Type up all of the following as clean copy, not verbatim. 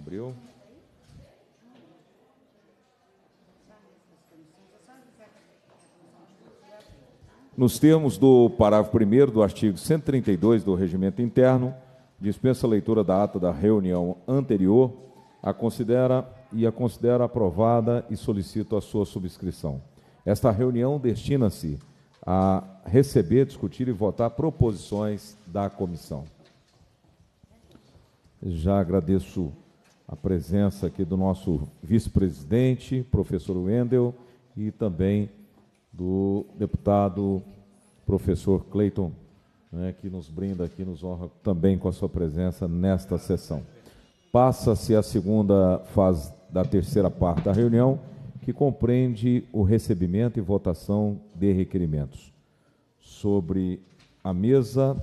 Abriu. Nos termos do parágrafo 1º do artigo 132 do Regimento Interno, dispensa a leitura da ata da reunião anterior, a considera aprovada e solicito a sua subscrição. Esta reunião destina-se a receber, discutir e votar proposições da comissão. Já agradeço a presença aqui do nosso vice-presidente, professor Wendel, e também do deputado professor Cleiton, né, que nos brinda aqui, nos honra também com a sua presença nesta sessão. Passa-se a segunda fase da terceira parte da reunião, que compreende o recebimento e votação de requerimentos. Sobre a mesa,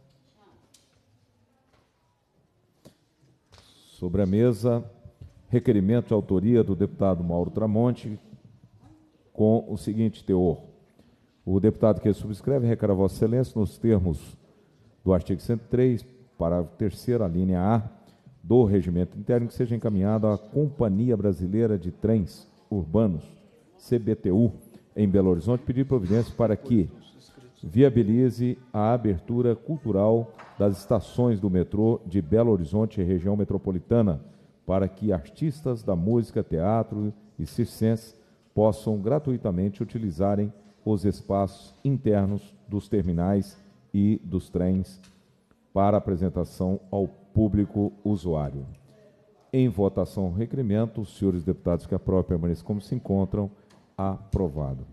requerimento de autoria do deputado Mauro Tramonte, com o seguinte teor: o deputado que subscreve requer a Vossa Excelência, nos termos do artigo 103, parágrafo 3º, a linha A do Regimento Interno, que seja encaminhado à Companhia Brasileira de Trens Urbanos, CBTU, em Belo Horizonte, pedir providência para que viabilize a abertura cultural das estações do metrô de Belo Horizonte e região metropolitana, para que artistas da música, teatro e circenses possam gratuitamente utilizarem os espaços internos dos terminais e dos trens para apresentação ao público usuário. Em votação o requerimento, os senhores deputados que aprovam permaneçam como se encontram. Aprovado.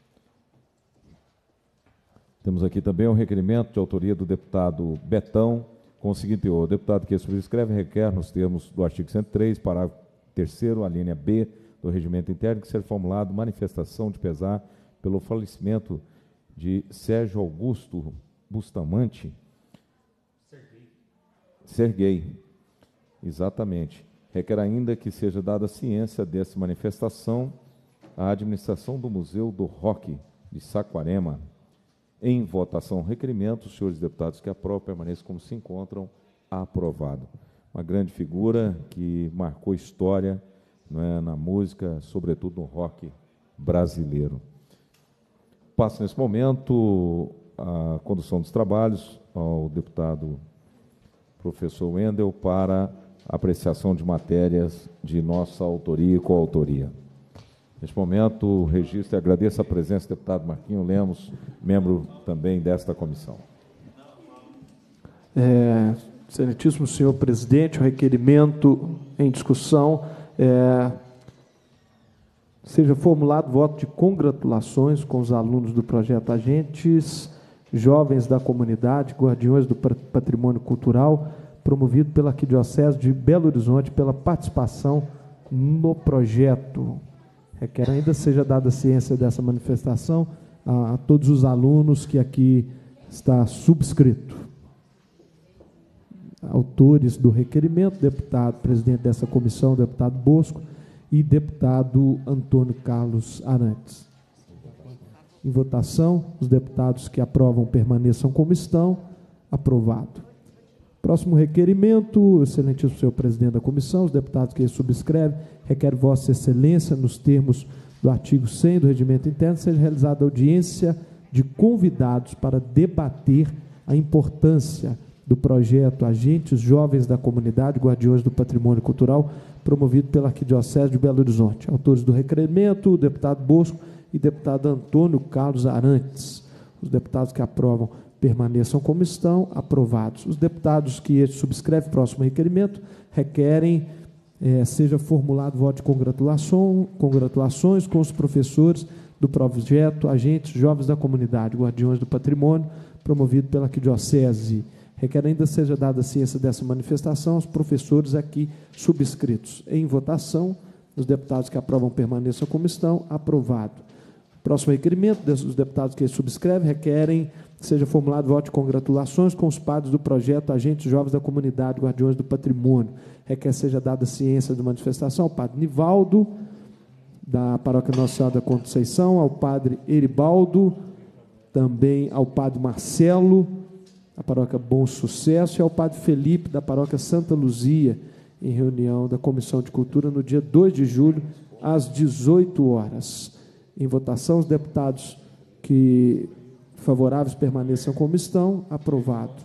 Temos aqui também o requerimento de autoria do deputado Betão, com o seguinte teor: o deputado que subscreve requer, nos termos do artigo 103, parágrafo 3º, a linha B do Regimento Interno, que seja formulado manifestação de pesar pelo falecimento de Sérgio Augusto Bustamante. Serguei. Exatamente. Requer ainda que seja dada ciência dessa manifestação à administração do Museu do Rock de Saquarema. Em votação, requerimento, os senhores deputados que aprovam permaneçam como se encontram. Aprovado. Uma grande figura que marcou história, não é, na música, sobretudo no rock brasileiro. Passo nesse momento a condução dos trabalhos ao deputado professor Wendel para apreciação de matérias de nossa autoria e coautoria. Neste momento, o registro e agradeço a presença do deputado Marquinho Lemos, membro também desta comissão. Excelentíssimo senhor presidente, o requerimento em discussão seja formulado voto de congratulações com os alunos do projeto Agentes Jovens da Comunidade, Guardiões do Patrimônio Cultural, promovido pela Arquidiocese de Belo Horizonte, pela participação no projeto. Requer ainda seja dada ciência dessa manifestação a todos os alunos que aqui está subscrito. Autores do requerimento, deputado, presidente dessa comissão, deputado Bosco, e deputado Antônio Carlos Arantes. Em votação, os deputados que aprovam permaneçam como estão. Aprovado. Próximo requerimento, excelentíssimo senhor presidente da comissão, os deputados que subscrevem, requer Vossa Excelência, nos termos do artigo 100 do Regimento Interno, seja realizada audiência de convidados para debater a importância do projeto Agentes Jovens da Comunidade, Guardiões do Patrimônio Cultural, promovido pela Arquidiocese de Belo Horizonte. Autores do requerimento, o deputado Bosco e deputado Antônio Carlos Arantes. Os deputados que aprovam permaneçam como estão. Aprovados. Os deputados que subscrevem o próximo requerimento requerem seja formulado voto de congratulações com os professores do projeto Agentes Jovens da Comunidade, Guardiões do Patrimônio, promovido pela Arquidiocese. Requer ainda seja dada ciência dessa manifestação aos professores aqui subscritos. Em votação, os deputados que aprovam permaneçam como estão. Aprovado. Próximo requerimento dos deputados que subscrevem requerem que seja formulado voto de congratulações com os padres do projeto Agentes Jovens da Comunidade, Guardiões do Patrimônio. Requer seja dada ciência da manifestação ao padre Nivaldo, da paróquia Nossa Senhora da Conceição, ao padre Eribaldo, também ao padre Marcelo, da paróquia Bom Sucesso, e ao padre Felipe, da paróquia Santa Luzia, em reunião da Comissão de Cultura no dia 2 de julho, às 18 horas. Em votação, os deputados que favoráveis permaneçam como estão. Aprovado.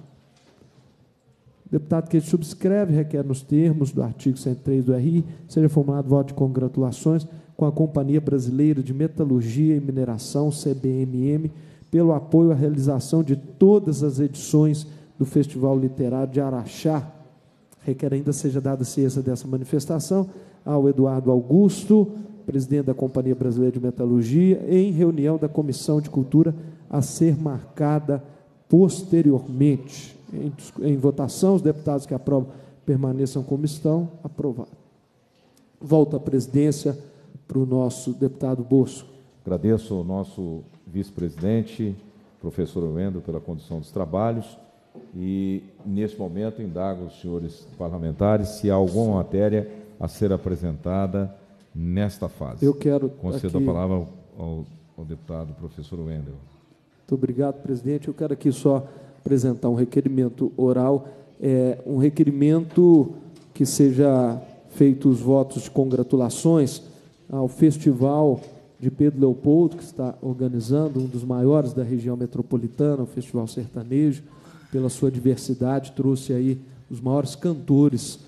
O deputado que subscreve requer, nos termos do artigo 103 do RI, seja formulado voto de congratulações com a Companhia Brasileira de Metalurgia e Mineração, CBMM, pelo apoio à realização de todas as edições do Festival Literário de Araxá. Requer ainda seja dada ciência dessa manifestação ao Eduardo Augusto, presidente da Companhia Brasileira de Metalurgia, em reunião da Comissão de Cultura a ser marcada posteriormente. Em votação, os deputados que aprovam permaneçam como estão. Aprovado. Volta a presidência para o nosso deputado Bosco. Agradeço ao nosso vice-presidente, professor Wendel, pela condução dos trabalhos e, neste momento, indago os senhores parlamentares se há alguma matéria a ser apresentada nesta fase. Eu quero Concedo aqui... a palavra ao deputado professor Wendel. Muito obrigado, presidente. Eu quero aqui só apresentar um requerimento oral, um requerimento que seja feito os votos de congratulações ao Festival de Pedro Leopoldo, que está organizando, um dos maiores da região metropolitana, o Festival Sertanejo, pela sua diversidade, trouxe aí os maiores cantores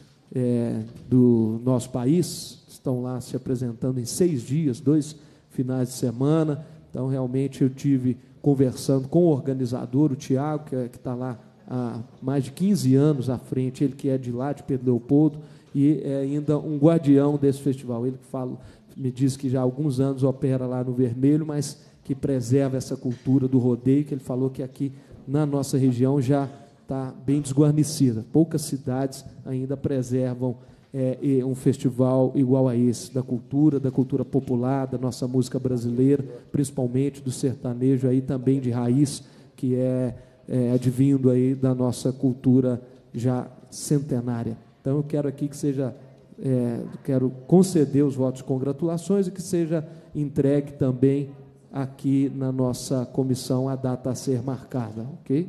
do nosso país, estão lá se apresentando em 6 dias, 2 finais de semana. Então, realmente, eu tive conversando com o organizador, o Tiago, que está lá há mais de 15 anos à frente, ele que é de lá, de Pedro Leopoldo, e é ainda um guardião desse festival. Ele me diz que já há alguns anos opera lá no Vermelho, mas que preserva essa cultura do rodeio, que ele falou que aqui na nossa região já está bem desguarnecida. Poucas cidades ainda preservam um festival igual a esse, da cultura popular, da nossa música brasileira, principalmente do sertanejo aí também de raiz, que é advindo aí da nossa cultura já centenária. Então, eu quero aqui que seja, quero conceder os votos de congratulações e que seja entregue também aqui na nossa comissão a data a ser marcada, ok?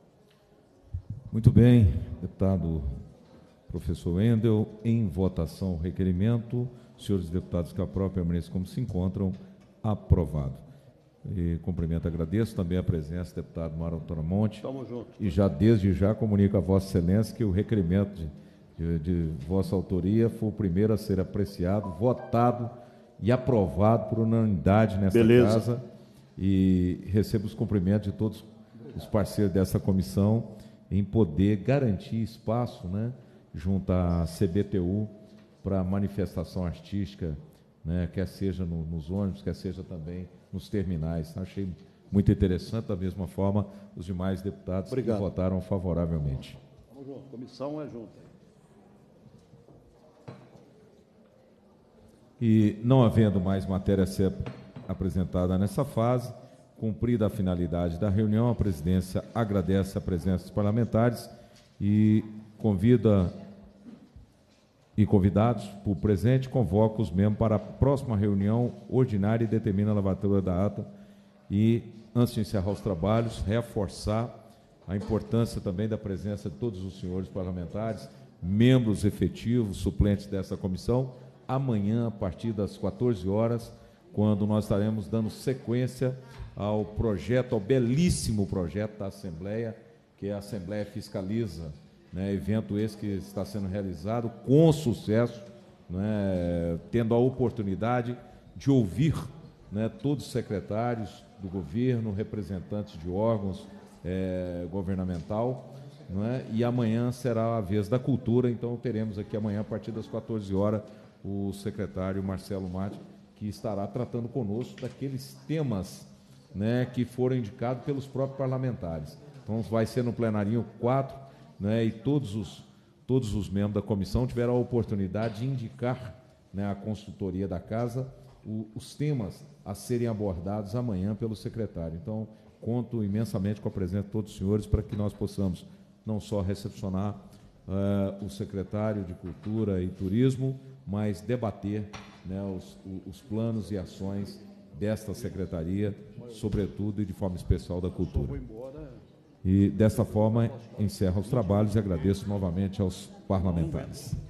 Muito bem, deputado professor Wendel. Em votação o requerimento. Senhores deputados que aprovam, permaneçam como se encontram. Aprovado. E cumprimento, agradeço também a presença do deputado Mário Tramonte. Tamo junto. E desde já comunico a Vossa Excelência que o requerimento de vossa autoria foi o primeiro a ser apreciado, votado e aprovado por unanimidade nesta casa. E recebo os cumprimentos de todos os parceiros dessa comissão em poder garantir espaço, né, junto à CBTU para manifestação artística, né, quer seja nos ônibus, quer seja também nos terminais. Achei muito interessante, da mesma forma, os demais deputados que votaram favoravelmente. Vamos junto, comissão é junto. E não havendo mais matéria a ser apresentada nessa fase, cumprida a finalidade da reunião, a presidência agradece a presença dos parlamentares e convidados por presente, convoca os membros para a próxima reunião ordinária e determina a lavatura da ata. E, antes de encerrar os trabalhos, reforçar a importância também da presença de todos os senhores parlamentares, membros efetivos, suplentes dessa comissão, amanhã, a partir das 14 horas, quando nós estaremos dando sequência ao projeto, ao belíssimo projeto da Assembleia, que é a Assembleia Fiscaliza, né, evento esse que está sendo realizado com sucesso, né, tendo a oportunidade de ouvir, né, todos os secretários do governo, representantes de órgãos governamental, né, e amanhã será a vez da cultura. Então teremos aqui amanhã, a partir das 14 horas, o secretário Marcelo Matti, que estará tratando conosco daqueles temas, né, que foram indicados pelos próprios parlamentares. Então vai ser no plenarinho 4, né, e todos os membros da comissão tiveram a oportunidade de indicar, né, à consultoria da casa os temas a serem abordados amanhã pelo secretário. Então, conto imensamente com a presença de todos os senhores para que nós possamos não só recepcionar o secretário de Cultura e Turismo, mas debater, né, os planos e ações desta secretaria, sobretudo e de forma especial da cultura. E, desta forma, encerro os trabalhos e agradeço novamente aos parlamentares.